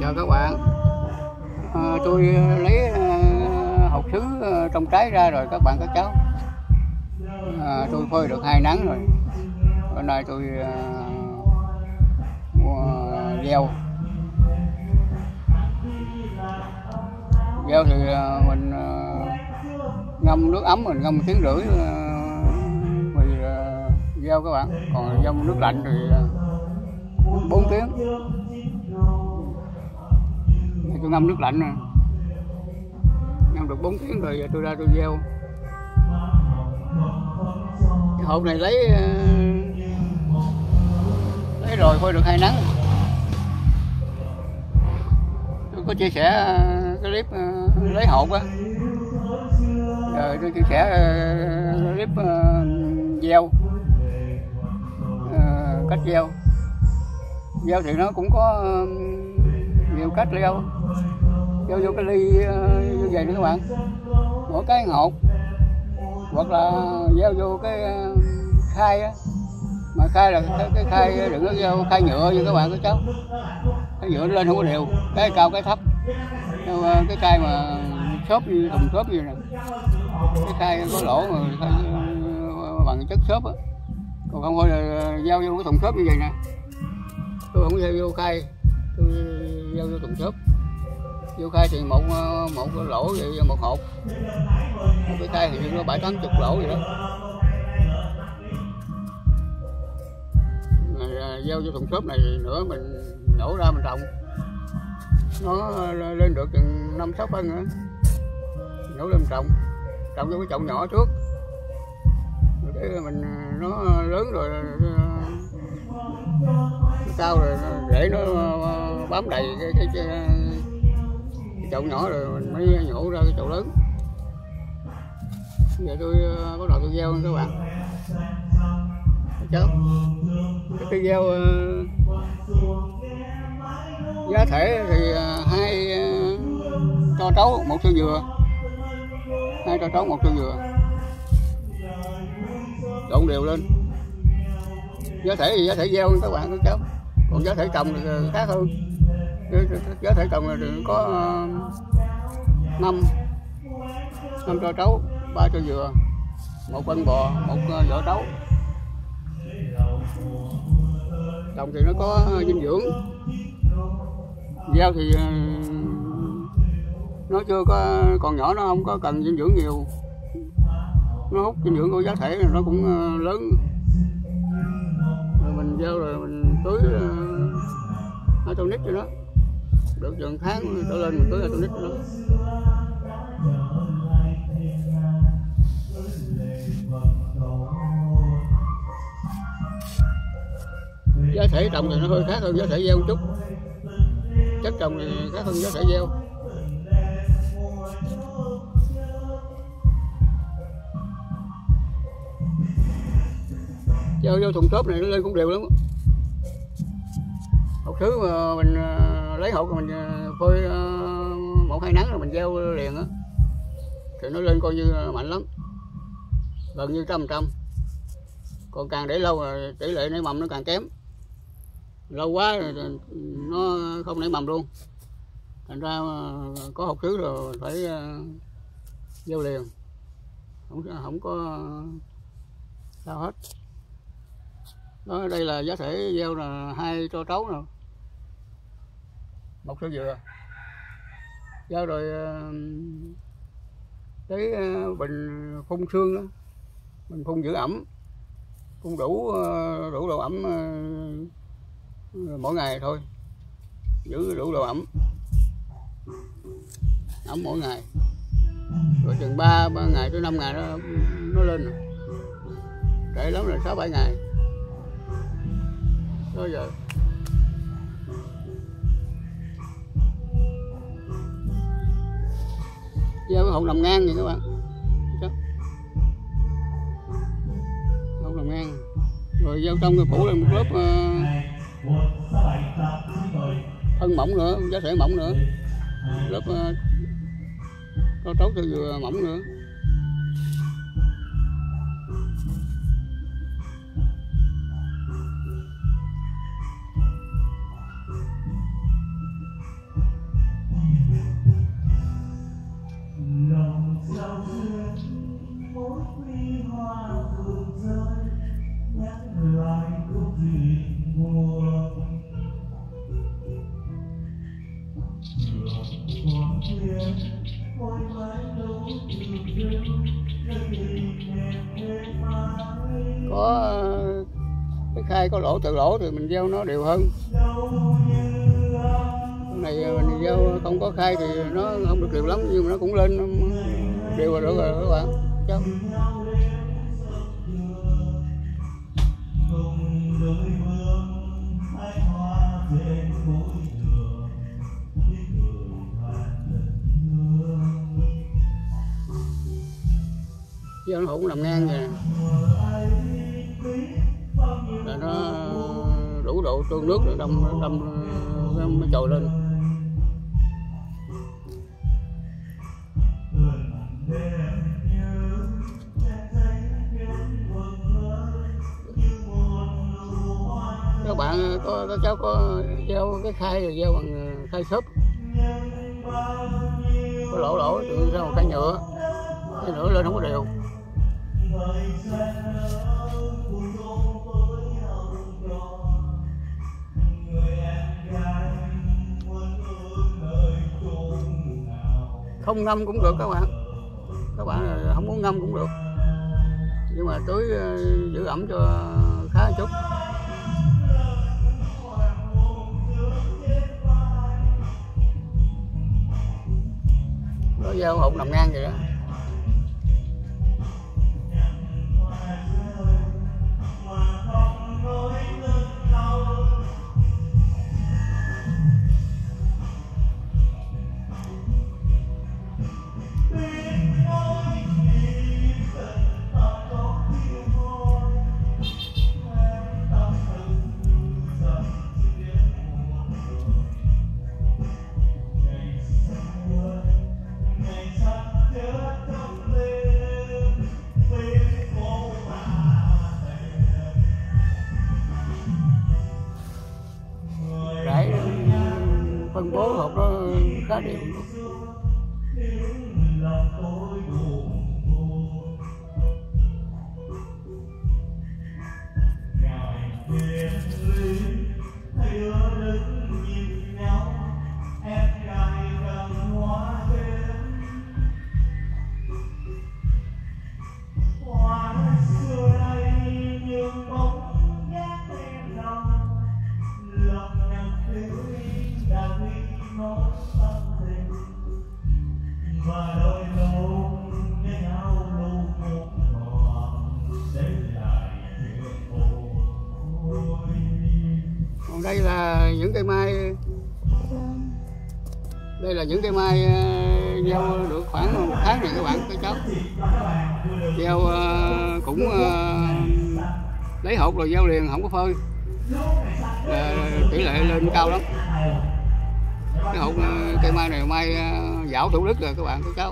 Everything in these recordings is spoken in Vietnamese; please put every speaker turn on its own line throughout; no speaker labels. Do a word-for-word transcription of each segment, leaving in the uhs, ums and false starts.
Chào các bạn, à, tôi lấy uh, hột sứ uh, trong trái ra rồi các bạn các cháu. À, tôi phơi được hai nắng rồi. Bữa nay tôi uh, mua gieo. Gieo thì uh, mình uh, ngâm nước ấm, mình ngâm tiếng rưỡi uh, thì uh, gieo các bạn. Còn ngâm nước lạnh thì uh, bốn tiếng. Tôi ngâm nước lạnh nè, ngâm được bốn tiếng rồi tôi ra tôi gieo. Cái hộp này lấy lấy rồi phơi được hai nắng. Tôi có chia sẻ cái clip lấy hộp á, rồi tôi chia sẻ clip gieo, cách gieo. Gieo thì nó cũng có nhiều cách gieo. Gieo vô cái ly như vậy nữa các bạn, mỗi cái hột, hoặc là gieo vô cái khay á, mà khay là cái, cái khay đừng có gieo khay nhựa như các bạn các cháu. Cái nhựa nó lên không có đều, cái cao cái thấp. Cái khay mà xốp như thùng xốp như này, cái khay có lỗ mà khay bằng chất xốp á. Còn không thôi là gieo vô cái thùng xốp như vậy nè. Tôi không gieo vô khay, tôi gieo vô thùng xốp. Vô khay thì một một cái lỗ vậy, một hộp. Một cái khay thì nó bảy tám chục lỗ vậy đó. Rồi gieo vô thùng xốp này nữa mình nhổ ra mình trồng. Nó lên được chừng năm sáu phân nữa. Nhổ lên mình trồng. Trồng vô cái chậu nhỏ trước. Rồi để mình nó lớn rồi nó cao rồi để nó bám đầy cái, cái, cái, cái chậu nhỏ rồi mình mới nhổ ra cái chậu lớn. Giờ tôi bắt đầu tôi gieo các bạn. Cháu cái tôi gieo giá thể thì hai cho trấu một sơ dừa, hai cho trấu một sơ dừa, trộn đều lên. Giá thể thì giá thể gieo các bạn các cháu, còn giá thể trồng thì khác hơn. Giá thể trồng thì có năm năm cho trấu, ba cho dừa, một phân bò, một vỏ trấu. Trồng thì nó có dinh dưỡng. Gieo thì nó chưa có, còn nhỏ nó không có cần dinh dưỡng nhiều. Nó hút dinh dưỡng của giá thể nó cũng lớn. Rồi mình gieo rồi mình tưới Hydronic cho nó. Được gần tháng trở lên mình tưới Hydronic cho nó. Giá thể trồng thì nó hơi khác hơn giá thể gieo một chút. Chất trồng thì khác hơn giá thể gieo. Gieo vô thùng xốp này nó lên cũng đều lắm. Hột sứ mà mình lấy hột mình phơi một hai nắng rồi mình gieo liền á thì nó lên coi như mạnh lắm, gần như trăm phần trăm. Còn càng để lâu là tỷ lệ nảy mầm nó càng kém. Lâu quá rồi nó không nảy mầm luôn. Thành ra có hột sứ rồi phải gieo liền, không không có sao hết. Đó, đây là giá thể gieo là hai cho trấu nè, một sơ dừa. Gieo rồi cái bình phun sương đó, mình phun giữ ẩm, phun đủ đủ độ ẩm mỗi ngày thôi, giữ đủ độ ẩm ẩm mỗi ngày. Rồi chừng ba ba ngày tới năm ngày nó nó lên rồi. Trễ lắm là sáu bảy ngày. Đó giờ gieo cái hột nằm ngang vậy các bạn. Hột nằm ngang rồi gieo trong cái phủ lên một lớp uh, thân mỏng nữa, giá thể mỏng nữa, lớp uh, rau trấu cho dừa mỏng nữa. Có cái khai có lỗ tự lỗ thì mình gieo nó đều hơn. Cái này mình gieo không có khai thì nó không được đều lắm, nhưng mà nó cũng lên đều rồi, được rồi các bạn. Chứ gieo nó cũng nằm ngang vậy nè, là nó đủ độ trơn nước rồi đâm đâm nó mới trồi lên. Các bạn có các cháu có gieo cái khai rồi gieo bằng khai xốp, có lỗ lỗ từ sao khai nhựa, cái nhựa lên không có đều. Không ngâm cũng được các bạn, các bạn không muốn ngâm cũng được, nhưng mà tưới giữ ẩm cho khá chút. Nó gieo hụt nằm ngang vậy đó. Phân bố hộp nó khá đều. Còn đây là những cây mai, đây là những cây mai gieo được khoảng một tháng này các bạn, các cháu gieo cũng lấy hột rồi gieo liền, không có phơi, tỷ lệ lên cao lắm. Cái hột cây mai này mai dảo Thủ Đức rồi các bạn, các cháu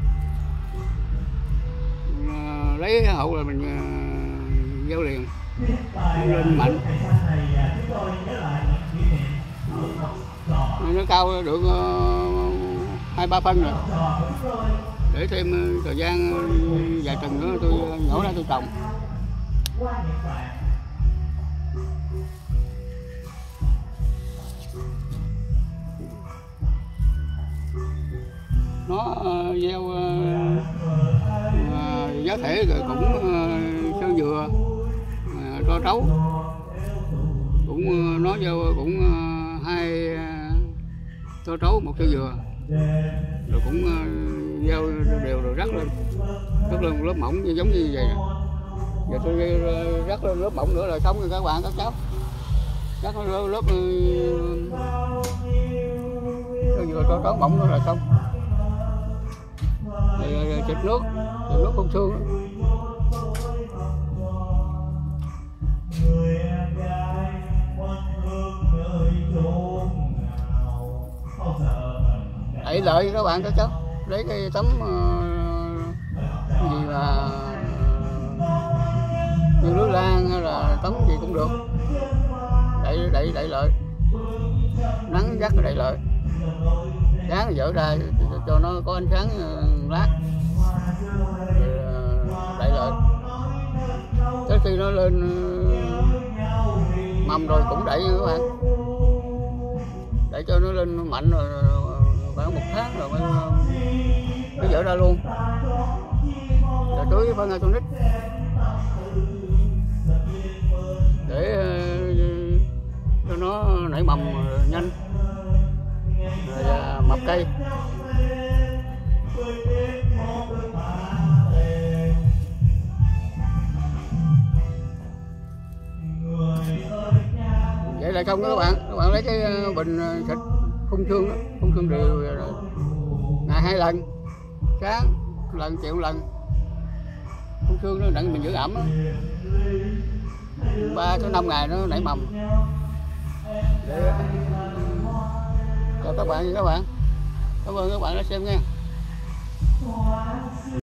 lấy hột là mình gieo liền lên mạnh. Nó cao được hai ba phân rồi, để thêm thời gian vài tuần nữa tôi nhổ ra tôi trồng. Nó uh, gieo uh, uh, giá thể rồi cũng uh, sơ dừa, uh, tro trấu cũng uh, nó gieo cũng uh, hai uh, tro trấu một sơ dừa, rồi cũng uh, gieo đều rồi rắc lên rắc lên một lớp mỏng giống như vậy nè. Giờ tôi rắc lên lớp mỏng nữa là xong rồi các bạn, các cháu rắc lên lớp sơ dừa tro trấu mỏng nữa là xong. Rồi xịt nước, xịt nước phun sương. Đẩy lợi các bạn, các cháu lấy cái tấm uh, cái gì mà như lưới lan hay là tấm gì cũng được, đẩy đẩy đẩy lợi, nắng gắt đẩy lợi, sáng dỡ ra cho nó có ánh sáng lát, đẩy lợi. Tới khi nó lên mầm rồi cũng đẩy các bạn, để cho nó lên mạnh rồi khoảng một tháng rồi mới mới dỡ ra luôn. Rồi tưới phân Atonic để cho nó nảy mầm nhanh rồi mập cây. Vậy là xong đó các bạn. Các bạn lấy cái bình xịt phun xương đó, phun xương đều ngày hai lần, sáng lần, chiều lần. Phun xương nó đặng mình giữ ẩm ba tới năm ngày nó nảy mầm. Để chào các bạn, các bạn cảm ơn các bạn đã xem nha.